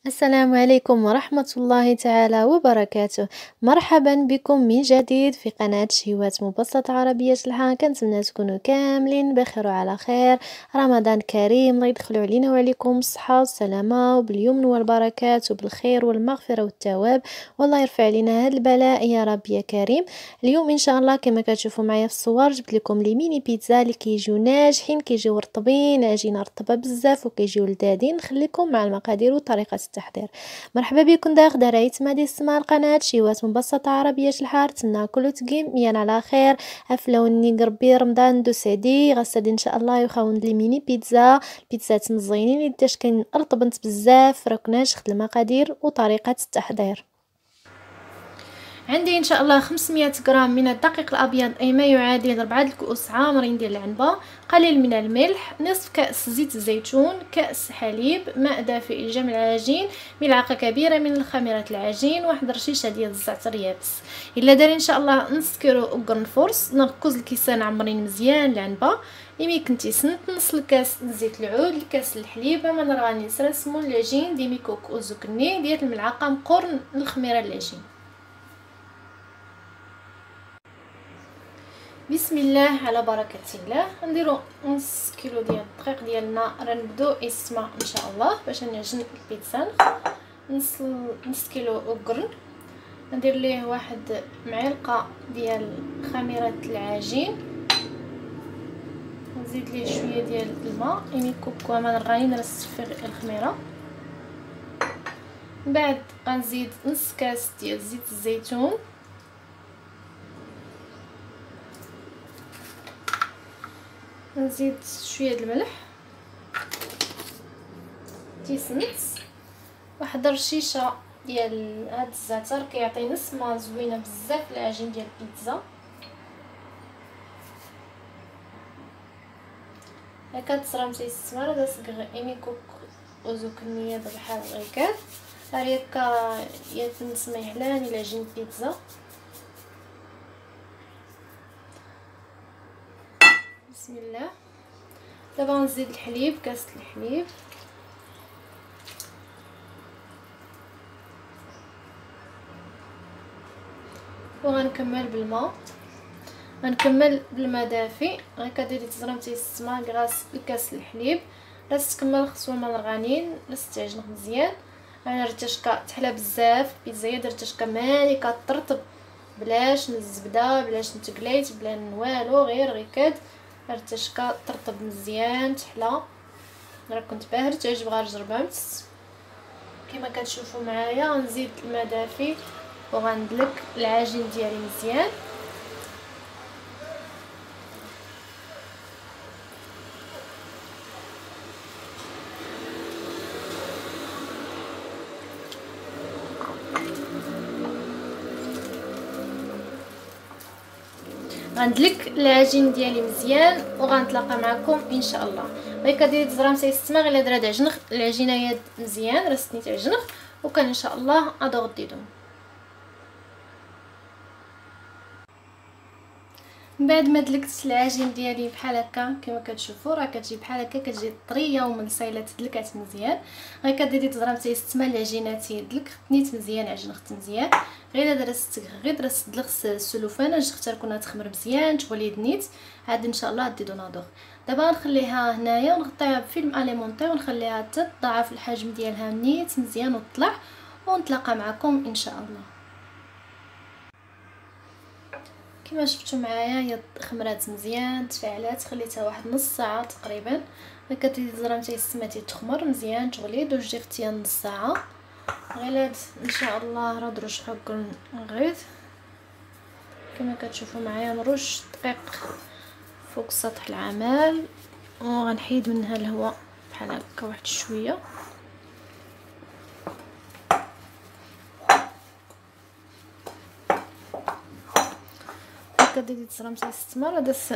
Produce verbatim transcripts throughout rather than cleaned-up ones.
السلام عليكم ورحمة الله تعالى وبركاته. مرحبا بكم من جديد في قناة شهوات مبسطة عربية الحان. كنتمنى تكونوا كاملين بخير وعلى خير. رمضان كريم، الله يدخلوا علينا وعليكم الصحة والسلامة وباليمن والبركات وبالخير والمغفرة والثواب، والله يرفع علينا هذا البلاء يا رب يا كريم. اليوم ان شاء الله كما كتشوفوا معايا في الصور جبت لكم لي ميني بيتزا اللي كيجيو ناجحين، كيجيو رطبين، عجينه رطبه بزاف وكيجيو لذاذين. نخليكم مع المقادير وطريقه التحضير. مرحبا بكم داخل درايه مادي سما القناه شهوات مبسطه عربيه الحار. تمنى كل تقيم ميان على خير. افلوني قربي رمضان دو سيدي غسد ان شاء الله يخاون لي ميني بيتزا بيتزات مزينين اللي داش كاين رطبنت بزاف. راك ناجح المقادير وطريقه التحضير. عندي ان شاء الله خمسمية غرام من الدقيق الابيض اي ما يعادل أربعة الكؤوس عامرين ديال العنبه، قليل من الملح، نصف كاس زيت الزيتون، كاس حليب، ماء دافئ لجمع العجين، ملعقه كبيره من الخميره العجين، واحد رشيشه ديال الزعتر يابس. الا دار ان شاء الله نص كيلو قرنفرص، نركز الكيسان عامرين مزيان العنبه. يمي كنتي سنت نص الكاس زيت العود، الكاس الحليب، ما نرغاني سرسمون العجين ديمي كوك وزكني ديال الملعقه مقرن الخميره العجين. بسم الله على بركه الله. نديرو نص كيلو ديال الدقيق ديالنا، راه نبداو اسمه ان شاء الله باش نعجن البيتزا. نص نص كيلو قرن، ندير ليه واحد معلقه ديال خميره العجين، نزيد ليه شويه ديال الماء يعني كوكو ما نرغاني نرصف الخميره. من بعد غنزيد نص كاس ديال زيت الزيتون، نزيد شويه د الملح تيسنت، واحد رشيشه ديال هاد الزعتر كيعطي نسمه زوينه بزاف للعجين ديال البيتزا. هكا تصرمتي السماره دا صغير ايمي كوك وزوكنيه بحال هكا هكا يتنسمى يحلاني لعجين البيتزا. بسم الله. دابا نزيد الحليب، كاس الحليب، وغنكمل بالماء، غنكمل بالماء دافئ. هكا ديري تزرمتي السما غراس الكاس الحليب، راس تكمل خصو الماء الغانين، راس تعجن مزيان. انا رتشكا تحلى بزاف بيتزا، درتشكا مالكه ترطب بلاش الزبده بلاش نتقليت بلا والو، غير غيكاد رتشكا ترطب مزيان تحلى. راه كنت باهر تعجب غير جربت كما كتشوفوا معايا. غنزيد الماء دافي وغندلك العجين ديالي مزيان. غندلك العجين ديالي مزيان وغنتلاقى معكم ان شاء الله. هكا ديري تزرامتي السما غير درا عجنخ العجينه مزيان، راه سنيت عجنخ وكان ان شاء الله غادي غديدهم. من بعد ما دلكت العجين ديالي بحال هكا كما كتشوفوا راه كتجي بحال هكا، كتجي طريه ومنسيله تدلكات مزيان. هكا ديري تزرمتي السما العجينه تيدلك خدنيت مزيان عجنخت مزيان، غير درست غير درست دلخس السلوفانه باش حتى تكون تخمر مزيان تولي دنيت عاد ان شاء الله ديدو ناضوغ. دابا نخليها هنايا ونغطيها بفيلم اليمونتي ونخليها حتى تضاعف الحجم ديالها نيت مزيان وتطلع، ونتلاقى معكم ان شاء الله. كما شفتوا معايا هي خمرات مزيان تفاعلات، خليتها واحد نص ساعه تقريبا. هكا تزرمتي السماتي تخمر مزيان تغلي دوج دقيقتين نص ساعه غير ان شاء الله. راه دروج حق نغيد كما كتشوفوا معايا، نرش دقيق فوق سطح العمل وغنحيد منها الهواء بحال هكا واحد شويه. ديري تزرمتي الستمر هذا الس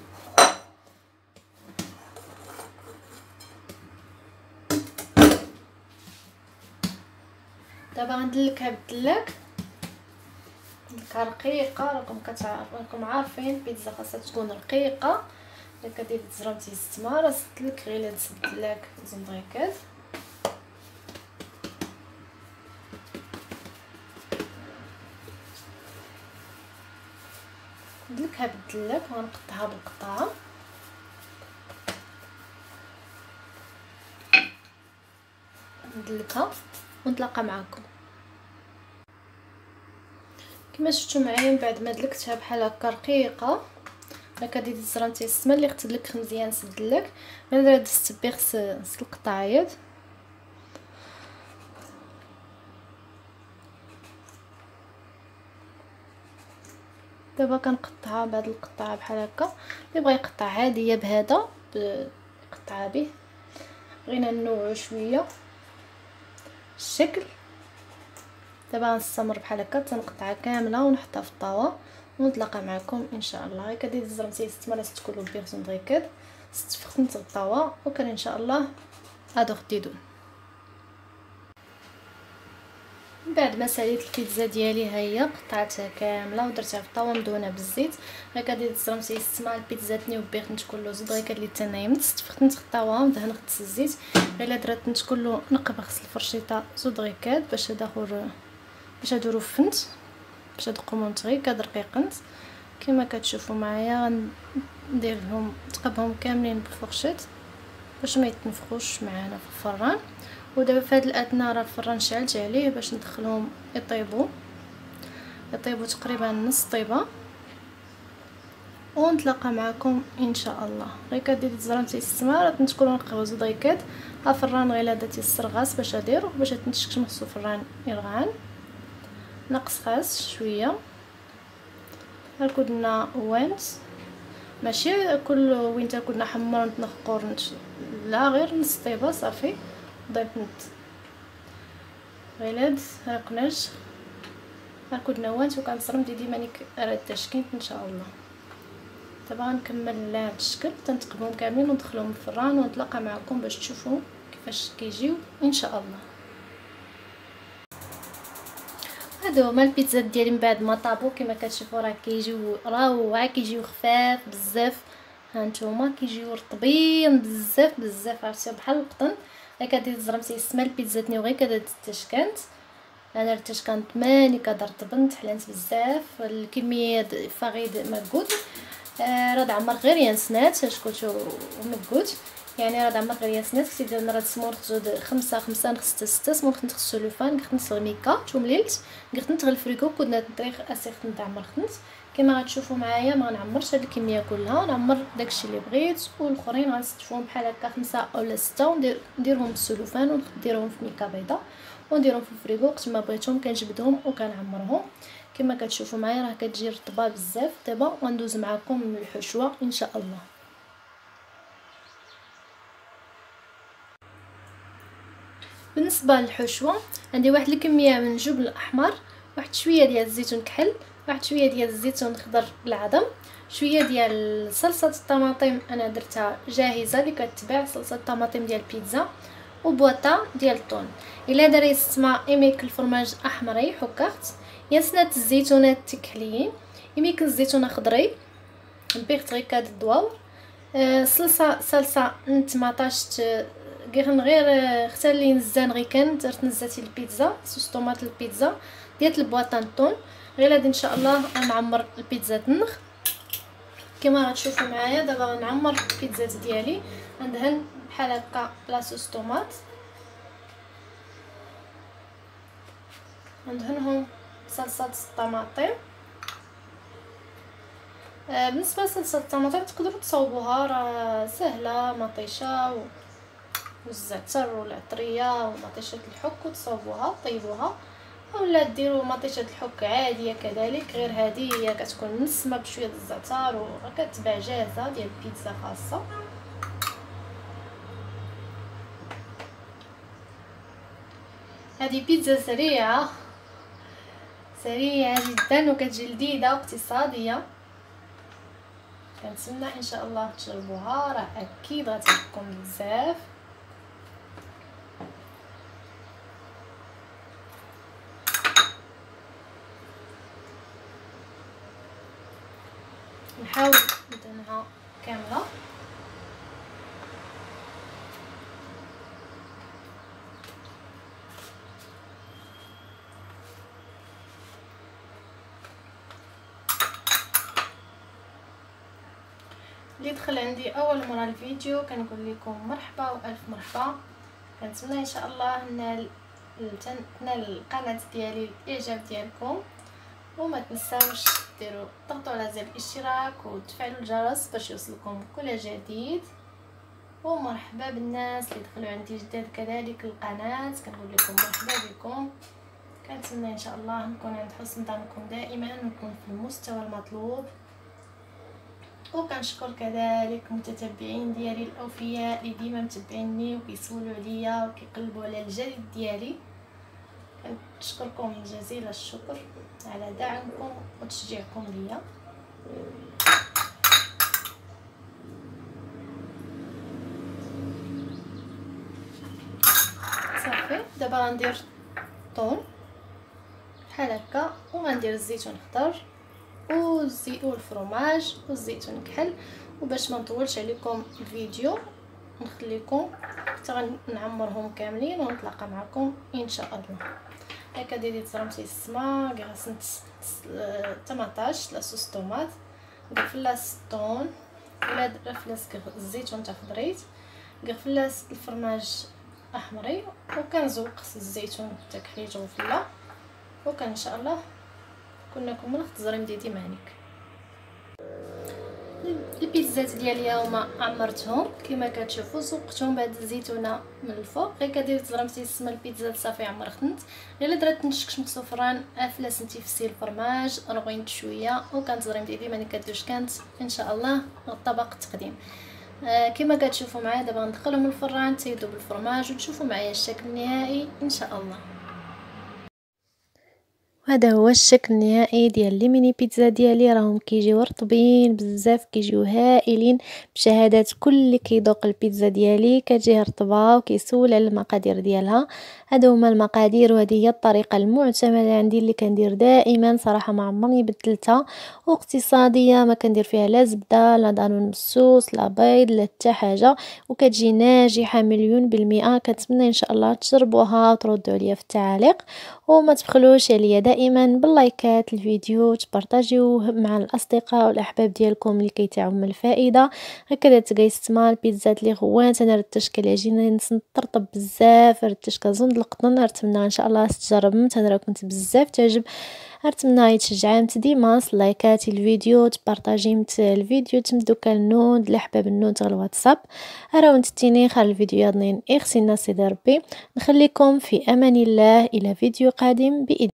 دابا غندلكها بالدلاك، ندلكها رقيقه. راكم كتعرفوا راكم عارفين البيتزا خاصها تكون رقيقه. هكا ديري تزرمتي الستمر سدلك غير هاد الدلاك زنبغيكات ندلكها بالدلاك، غنقطعها بالقطعه. ندلكها ونتلاقى معكم. كما شفتوا معايا من بعد ما دلكتها بحال هكا رقيقه، هكا ديتي الزرنتي السما اللي غتدلك مزيان تدلك. من بعد دزت بيغس القطعيات، دابا كنقطعها بهاد القطعه بحال هكا. اللي بغى يقطع عاديه بهذا يقطعها به، بغينا ننوعو شويه الشكل. دابا غنستمر بحال هكا تنقطعها كامله ونحطها في الطاوه ونتلاقى معكم ان شاء الله. هكا ديت الزرنتي ستمرة تكونوا بيغسون دغيكاد ستفختنت الطاوه وكان ان شاء الله هادو خديدون. من بعد ما ساليت البيتزا ديالي ها هي قطعتها كامله ودرتها في الطاوه مدهونه بالزيت. هكا ديت الزرنتي ستما البيتزا وبيغتنت كله زود غير اللي تنايمت استفختنت الطاوه ودهنت الزيت. غير درت كله نقبخ الفرشيطه زود غيكاد باش داخل باش هادو رفنت باش هاد قمونت غير كاد رقيقنت. كما كتشوفوا معايا غندير لهم تقبهم كاملين بالفرشيط باش ما يتنفخوش معانا في الفران. ودابا في هاد الاثناء راه الفران شعلت عليه باش ندخلهم يطيبوا يطيبوا تقريبا نص طيبه ونتلاقى معكم ان شاء الله. غير كديري الزرنتي السماره تنتكلوا نقوزوا ضيكات ها الفران غير داتي السرغاس باش ادير باش تنتشكش مخصو الفران يرغان ناقص خاص شويه. كنا وانت ماشي كل وين كنا حمر نتنخقور لا غير نص طيبه صافي ضيفت غيلاد رقناش كنا وانت وكنصرم دي ديما نيك راه التشكيل ان شاء الله. دابا غنكمل هاد الشكل تنتقبهم كاملين وندخلهم الفران ونتلاقى معكم باش تشوفوا كيفاش كيجيو ان شاء الله. هادو هما البيتزا ديالي من بعد ما طابو كما كتشوفوا راه كيجيو روعه كيجيو خفاف بزاف. ها نتوما كيجيو رطبين بزاف بزاف عرفتي بحال القطن. هكا ديت زرمتي السما البيتزا تنيوغي كدا تشكانت انا رتشكانت ماني كدرطبنت حلانت بزاف الكميه فغيد مكود. آه راه عمر غير ينسنات شكوتو ومكود يعني راه عمر غير ينسنات كنت ديال راه سمور خزود خمسة خمسة نخست ستة سمور خنت السلوفان خنت الميكا تومليلت قلت غير الفريكو كنا نطريق اسيخ نتاع عمر خنت. كما غتشوفوا معايا ما غنعمرش هاد الكميه كلها نعمر داكشي اللي بغيت والاخرين غنستفهم بحال هكا خمسة اولا ستة وندير نديرهم بالسلوفان ونديرهم في ميكا بيضاء ونديرهم في الفريكو وقت ما بغيتهم كنجبدهم وكنعمرهم. كما كتشوفوا معايا راه كتجي رطبه بزاف. دابا غندوز معكم الحشوه ان شاء الله. بالنسبه للحشوه عندي واحد الكميه من الجبن الاحمر واحد شويه ديال الزيتون كحل واحد شويه ديال الزيتون الخضر العظم شويه ديال صلصه الطماطم انا درتها جاهزه اللي كتباع صلصه الطماطم ديال البيتزا وبواطه ديال الطون. الا داري السما ايميك الفرماج احمري حكاخت ياسنات الزيتونات تكحليين يميك الزيتونه خضري بيغت غير كاد الدواور. أه صلصه صلصه نتماطاشت غير غير اختار لي نزان غير كان درت نزاتي البيتزا صوص طوماط البيتزا ديال البواطه الطون. غير هادي ان شاء الله غنعمر البيتزا تنخ. كما غتشوفوا معايا دابا غنعمر البيتزا ديالي ندهن بحال هكا لاصوص طوماط ندهنهم صلصه الطماطم. آه بالنسبه لصلصه الطماطم تقدروا تصاوبوها راه سهله مطيشه والزعتر والعطريه ومطيشه الحك وتصاوبوها طيبوها اولا ديروا مطيشه الحك عاديه كذلك غير هذه هي كتكون مسمه بشويه الزعتر وكتباع جاهزه ديال البيتزا خاصه. هذه بيتزا سريعه سريعه جدا وكتجي لذيذه واقتصاديه. كنتمنى ان شاء الله تجربوها راه اكيد غتعجبكم بزاف. نحاول ندهنها كامله. اللي دخل عندي اول مره الفيديو كنقول لكم مرحبا والف مرحبا. كنتمنى ان شاء الله نال تنال القناه ديالي الاعجاب ديالكم، وما تنساوش ديروا ضغطوا على زر الاشتراك وتفعلوا الجرس باش يوصلكم كل جديد. ومرحبا بالناس اللي دخلوا عندي جداد كذلك القناه، كنقول لكم مرحبا بكم. كنتمنى ان شاء الله نكون عند حسن ظنكم دائما ونكون في المستوى المطلوب. وكنشكر كذلك المتتبعين ديالي الاوفياء اللي ديما متبعيني وكيسولوا عليا وكيقلبوا على الجديد ديالي. كنشكركم جزيل الشكر على دعمكم وتشجيعكم ليا. صافي دابا غندير الطون بحال هكا، وغندير الزيتون خضر والزيت والفرماج والزيتون كحل. وباش ما نطولش عليكم الفيديو نخليكم حتى غنعمرهم كاملين ونتلاقى معكم ان شاء الله. هكا ديري تزرمتي السما غسلت طماطاش لاصوص طوماط غفلاس الطون ولا غفلاس الزيتون تاع خضريت غفلاس الفرماج احمري، وكنزوق الزيتون تاع كحليت وفلا. وكان ان شاء الله كنا كملت التزريم ديالي معنيك. البيتزات ديالي اليوم عمرتهم كما كتشوفوا، سوقتهم بهاد الزيتونه من الفوق. غير كدير تزرمتي السما البيتزا صافي عمر خدمت. غير درت نشكش مكسوفران افلاس نتيفسي الفرماج رغيت شويه، وكان التزريم ديالي ماني كدوش كانت ان شاء الله الطبق التقديم. آه كما كتشوفوا معايا دابا ندخلهم الفران تيذوب الفرماج وتشوفوا معايا الشكل النهائي ان شاء الله. وهذا هو الشكل النهائي ديال لي ميني بيتزا ديالي، راهم كيجيو رطبين بزاف كيجيو هائلين بشهادات كل اللي كيذوق البيتزا ديالي كتجيه رطبه وكيسول على المقادير ديالها. هادو هما المقادير وهذه هي الطريقه المعتمده عندي اللي كندير دائما صراحه ما عمرني بدلتها، واقتصاديه ما كندير فيها لا زبده لا دانون مسوس لا بيض لا حتى حاجه، وكتجي ناجحه مليون بالمئه. كنتمنى ان شاء الله تجربوها وتردوا عليا في التعاليق، وما تبخلوش عليا دائما باللايكات الفيديو تبارطاجيوه مع الاصدقاء والاحباب ديالكم اللي كيتعاهم الفائده. هكذا تقيست مع البيتزات اللي غوانت انا رتشك العجينه نطرطب بزاف رتشك زند القطن. نتمنى ان شاء الله تجرب انا كنت بزاف تعجب. نتمنى يتشجعمت ديما لايكات الفيديو تبارطاجيمت الفيديو تمدوك النود الاحباب النود على الواتساب. راهو نتيني خال الفيديو اثنين اغسلنا سيدي ربي. نخليكم في امان الله الى فيديو قادم بإذن